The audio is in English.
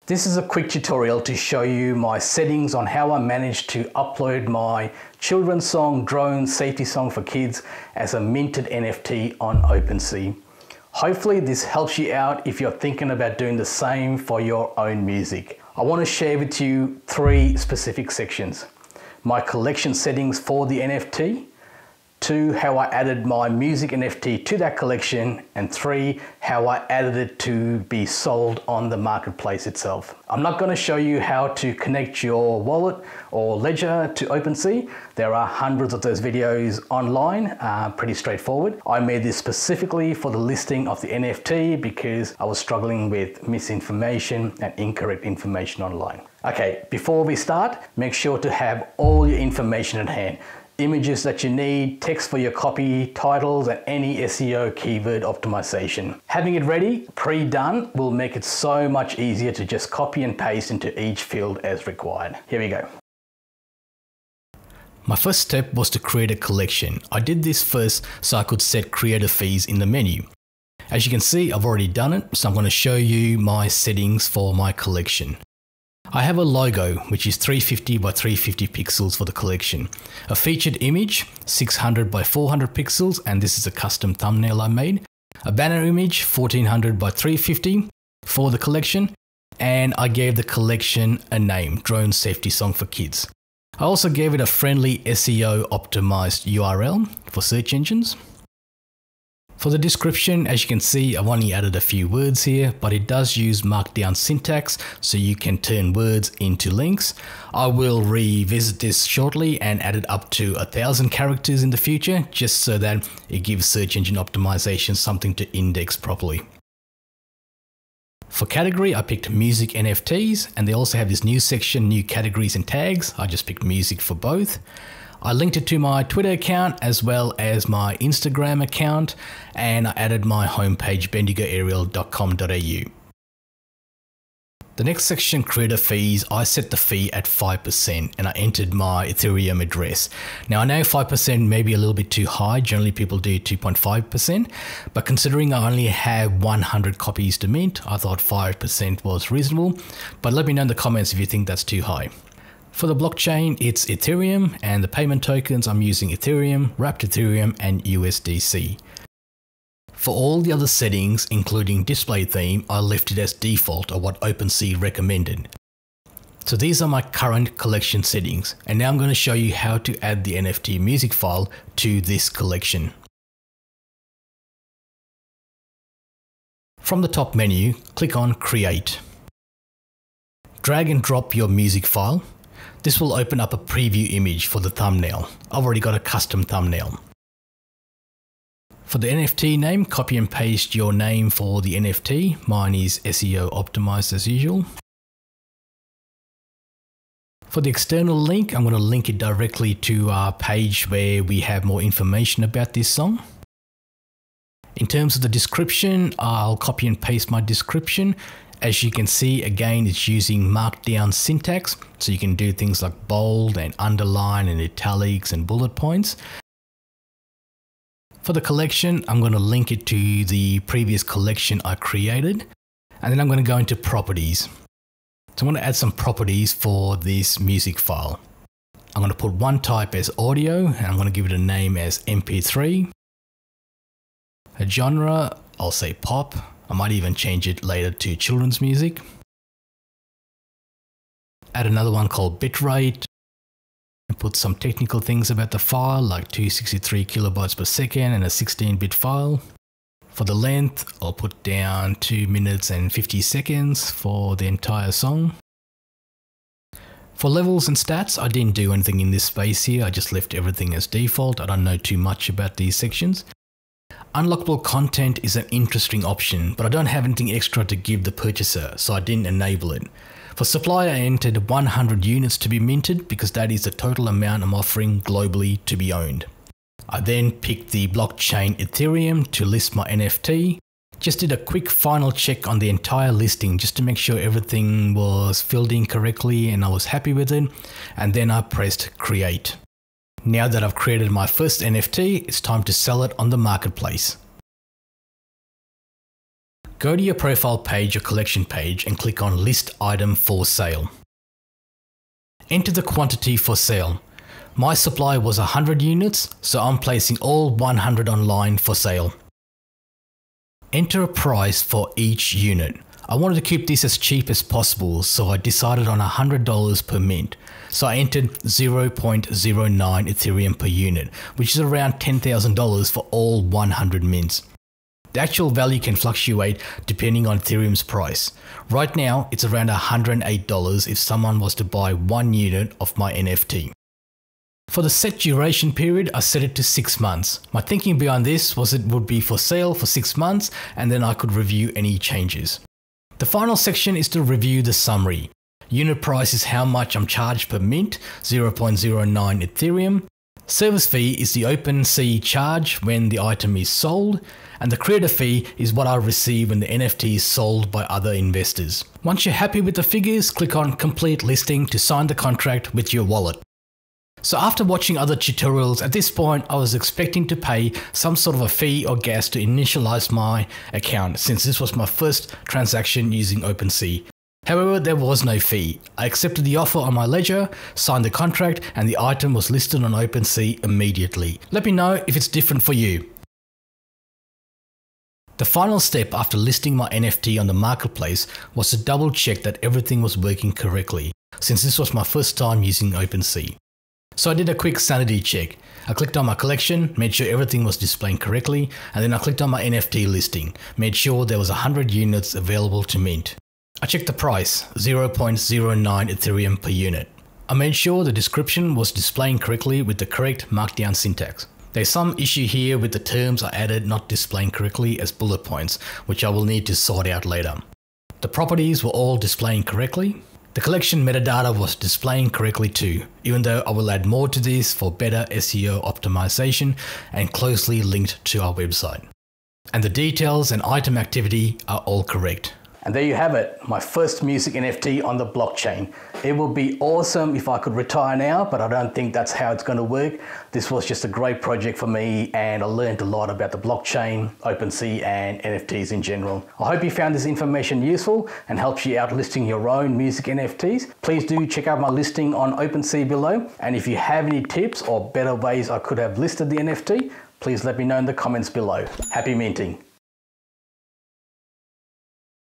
This is a quick tutorial to show you my settings on how I managed to upload my children's song, Drone Safety Song for Kids, as a minted NFT on Opensea. Hopefully this helps you out if you're thinking about doing the same for your own music. I want to share with you 3 specific sections. My collection settings for the NFT, 2, how I added my music NFT to that collection, and 3, how I added it to be sold on the marketplace itself. I'm not going to show you how to connect your wallet or ledger to Opensea. There are hundreds of those videos online, pretty straightforward. I made this specifically for the listing of the NFT because I was struggling with misinformation and incorrect information online. Okay, before we start, make sure to have all your information at hand. Images that you need, text for your copy, titles, and any SEO keyword optimization. Having it ready, pre-done, will make it so much easier to just copy and paste into each field as required. Here we go. My first step was to create a collection. I did this first so I could set creator fees in the menu. As you can see, I've already done it, so I'm going to show you my settings for my collection. I have a logo, which is 350 by 350 pixels for the collection. A featured image, 600 by 400 pixels, and this is a custom thumbnail I made. A banner image, 1400 by 350 for the collection. And I gave the collection a name, Drone Safety Song for Kids. I also gave it a friendly SEO optimized URL for search engines. For the description, as you can see, I've only added a few words here, but it does use markdown syntax, so you can turn words into links. I will revisit this shortly and add it up to 1,000 characters in the future, just so that it gives search engine optimization something to index properly. For category, I picked music NFTs, and they also have this new section, new categories and tags. I just picked music for both. I linked it to my Twitter account as well as my Instagram account, and I added my homepage bendigoaerial.com.au. The next section, creator fees, I set the fee at 5% and I entered my Ethereum address. Now I know 5% may be a little bit too high, generally people do 2.5%, but considering I only have 100 copies to mint, I thought 5% was reasonable, but let me know in the comments if you think that's too high. For the blockchain, it's Ethereum, and the payment tokens, I'm using Ethereum, wrapped Ethereum, and USDC. For all the other settings, including display theme, I left it as default or what Opensea recommended. So these are my current collection settings, and now I'm going to show you how to add the NFT music file to this collection. From the top menu, click on Create. Drag and drop your music file. This will open up a preview image for the thumbnail. I've already got a custom thumbnail. For the NFT name, copy and paste your name for the NFT. Mine is SEO optimized as usual. For the external link, I'm going to link it directly to our page where we have more information about this song. In terms of the description, I'll copy and paste my description. As you can see, again, it's using markdown syntax, so you can do things like bold and underline and italics and bullet points. For the collection, I'm going to link it to the previous collection I created, and then I'm going to go into properties. So I'm going to add some properties for this music file. I'm going to put one type as audio, and I'm going to give it a name as MP3. A genre, I'll say pop. I might even change it later to children's music. Add another one called bitrate. And put some technical things about the file like 263 kilobytes per second and a 16-bit file. For the length, I'll put down 2 minutes and 50 seconds for the entire song. For levels and stats, I didn't do anything in this space here. I just left everything as default. I don't know too much about these sections. Unlockable content is an interesting option, but I don't have anything extra to give the purchaser, so I didn't enable it. For supply, I entered 100 units to be minted because that is the total amount I'm offering globally to be owned. I then picked the blockchain Ethereum to list my NFT. Just did a quick final check on the entire listing just to make sure everything was filled in correctly and I was happy with it, and then I pressed create. Now that I've created my first NFT, it's time to sell it on the marketplace. Go to your profile page or collection page and click on List Item for Sale. Enter the quantity for sale. My supply was 100 units, so I'm placing all 100 online for sale. Enter a price for each unit. I wanted to keep this as cheap as possible, so I decided on $100 per mint. So I entered 0.09 Ethereum per unit, which is around $10,000 for all 100 mints. The actual value can fluctuate depending on Ethereum's price. Right now, it's around $108 if someone was to buy 1 unit of my NFT. For the set duration period, I set it to 6 months. My thinking behind this was it would be for sale for 6 months and then I could review any changes. The final section is to review the summary. Unit price is how much I'm charged per mint, 0.09 Ethereum. Service fee is the Opensea charge when the item is sold, and the creator fee is what I receive when the NFT is sold by other investors. Once you're happy with the figures, click on Complete Listing to sign the contract with your wallet. So after watching other tutorials, at this point I was expecting to pay some sort of a fee or gas to initialize my account, since this was my first transaction using Opensea. However, there was no fee. I accepted the offer on my ledger, signed the contract, and the item was listed on Opensea immediately. Let me know if it's different for you. The final step after listing my NFT on the marketplace was to double check that everything was working correctly, since this was my first time using Opensea. So I did a quick sanity check. I clicked on my collection, made sure everything was displaying correctly, and then I clicked on my NFT listing, made sure there was 100 units available to mint. I checked the price, 0.09 Ethereum per unit. I made sure the description was displaying correctly with the correct markdown syntax. There's some issue here with the terms I added not displaying correctly as bullet points, which I will need to sort out later. The properties were all displaying correctly. The collection metadata was displaying correctly too, even though I will add more to this for better SEO optimization and closely linked to our website. And the details and item activity are all correct. And there you have it, my first music NFT on the blockchain. It would be awesome if I could retire now, but I don't think that's how it's going to work. This was just a great project for me and I learned a lot about the blockchain, OpenSea and NFTs in general. I hope you found this information useful and helps you out listing your own music NFTs. Please do check out my listing on OpenSea below. And if you have any tips or better ways I could have listed the NFT, please let me know in the comments below. Happy minting.